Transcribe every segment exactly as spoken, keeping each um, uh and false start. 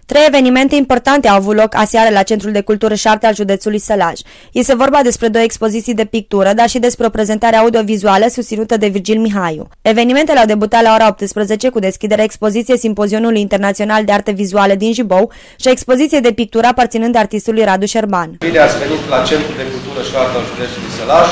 Trei evenimente importante au avut loc aseară la Centrul de Cultură și Arte al județului Sălaj. Este vorba despre două expoziții de pictură, dar și despre o prezentare audiovizuală susținută de Virgil Mihaiu. Evenimentele au debutat la ora optsprezece cu deschiderea expoziției Simpozionului Internațional de Arte Vizuale din Jibou și a expoziției de pictură aparținând artistului Radu Șerban. Bine ați venit la Centrul de Cultură și Arte al județului Sălaj.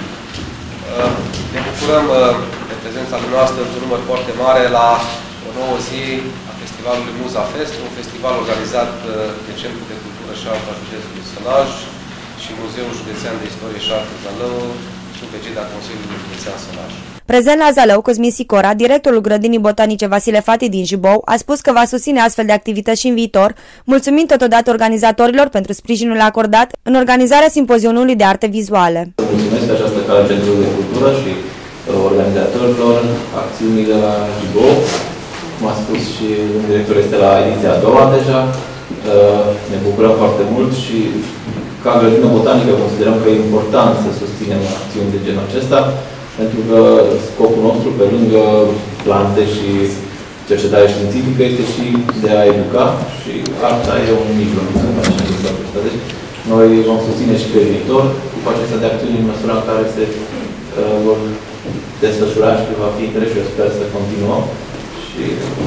Ne bucurăm de prezența noastră într-un număr foarte mare la o nouă zi a festivalului Muza Fest, un festival organizat de Centrul de Cultură și Arte al județului Sălaj și Muzeul Județean de Istorie și Arte Zalău, sub egida Consiliului Județean Sălaj. Prezent la Zalău, Cosmin Sicora, directorul Grădinii Botanice Vasile Fati din Jibou, a spus că va susține astfel de activități și în viitor, mulțumind totodată organizatorilor pentru sprijinul acordat în organizarea simpozionului de arte vizuale. Mulțumesc de această cale Centrului de Cultură și organizatorilor acțiunii de la Jibou. Cum a spus și directorul, este la ediția a doua deja. Ne bucurăm foarte mult și ca grădină botanică considerăm că e important să susținem acțiuni de genul acesta, pentru că scopul nostru, pe lângă plante și cercetare științifică, este și de a educa și arta e un mijloc. Deci, noi vom susține și pe viitor cu aceste de acțiuni în măsura în care se uh, vor desfășura și va fi interes și eu sper să continuăm. Și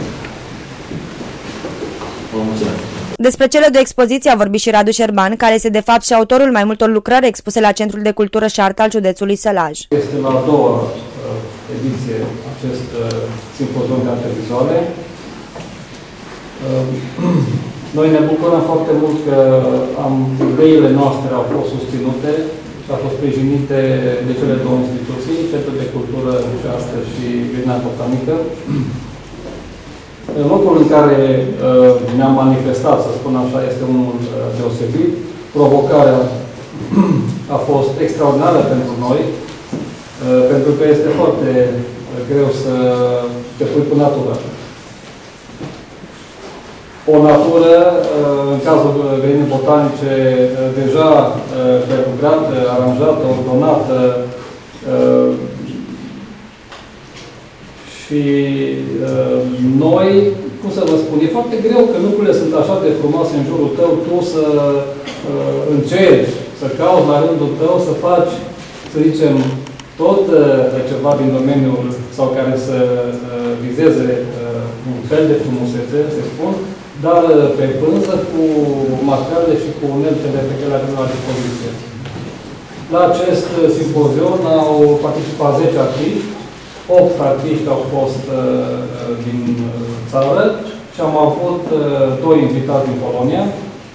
vă mulțumesc. Despre cele două expoziții a vorbit și Radu Șerban, care este de fapt și autorul mai multor lucrări expuse la Centrul de Cultură și Artă al județului Sălaj. Este la a doua uh, ediție acest uh, simpozion de arte vizuale. Uh, noi ne bucurăm foarte mult că am, ideile noastre au fost susținute și au fost sprijinite de cele două instituții, Centrul de Cultură și Artă și Grădina Botanică. Locul în care uh, ne-am manifestat, să spun așa, este unul uh, deosebit. Provocarea a fost extraordinară pentru noi, uh, pentru că este foarte uh, greu să te pui cu natura. O natură, uh, în cazul grădinii botanice, uh, deja uh, prelucrată, aranjată, ordonată, uh, și uh, noi, cum să vă spun, e foarte greu că lucrurile sunt așa de frumoase în jurul tău, tu să uh, încerci, să cauți la rândul tău, să faci, să zicem, tot uh, ceva din domeniul sau care să uh, vizeze uh, un fel de frumusețe, să spun, dar uh, pe pânză cu materiale și cu uneltele pe care le avem la dispoziție. La acest uh, simpozion au participat zece artiști, opt artiști au fost uh, din țară și am avut uh, doi invitați din Polonia.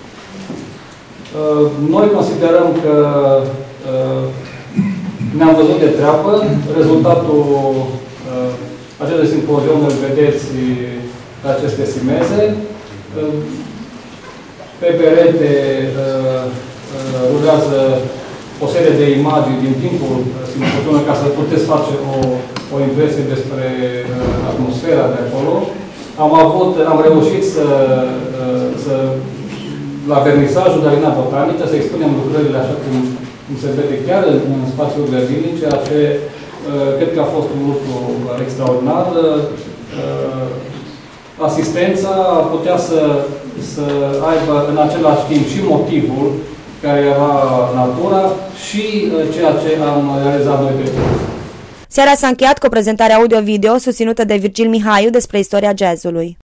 Uh, noi considerăm că uh, ne-am văzut de treabă. Rezultatul uh, acestui simpozion îl vedeți pe aceste simeze. Uh, pe perete uh, uh, rulează o serie de imagini din timpul simpozionului ca să puteți face o o impresie despre uh, atmosfera de acolo. Am avut, am reușit să, uh, să la vernisajul de Grădina Botanică, să expunem lucrările așa cum, cum se vede chiar în, în spațiul grădinii, ceea ce uh, cred că a fost un lucru extraordinar. Uh, asistența putea să, să aibă în același timp și motivul care era natura și uh, ceea ce am realizat noi de toți. Seara s-a încheiat cu o prezentare audio-video susținută de Virgil Mihaiu despre istoria jazzului.